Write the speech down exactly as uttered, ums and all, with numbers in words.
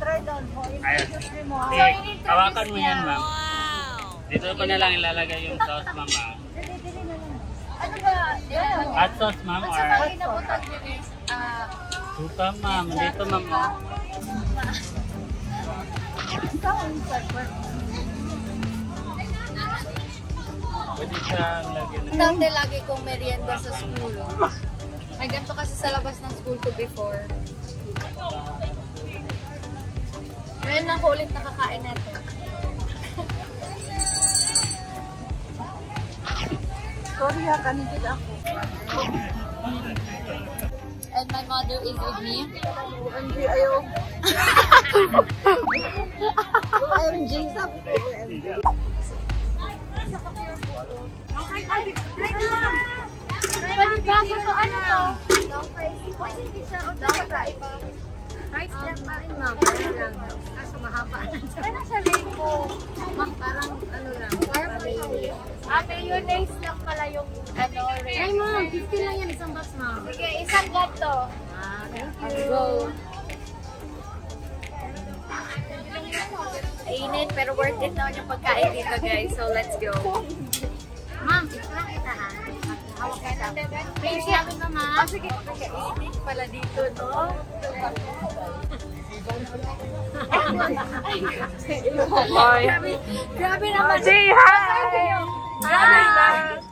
try down po. Ayun. Hawakan mo yan, ma'am. Dito ko na lang ilalagay yung sauce, ma'am. Ano ba? Hot sauce, ma'am, or... Ah, Suka, ma'am. Dito, ma'am. Pwede siya lagyan na. dati lagi kong merienda sa school. Ay, ganito kasi sa labas ng school ko before. Ngayon lang ko ulit nakakain natin. Sorry ha, kanigil ako. And my mother is with me. O M G, ayaw. O M G, sabi ko O M G. Pwede ba ako to ano to? Long fries. Pwede siya o long fries. Fries lang pa rin ma'am. Ano lang. Kaso mahaba. Ano sa lane ko? Parang ano lang. Ah, mayonnaise lang pala yung ano red. Ay ma'am, fifty lang yan. Isang box ma'am. Sige, isang gato. Ah, thank you. Go. Ainit, pero worth it naman yung pagkain dito guys. So let's go. Ma'am, ito lang kita ha. Hawak kita. Please, yamin ka ma'am. Oh, sige, mainit pala dito, no? Grabe, grabe naman. Say hi! Hi!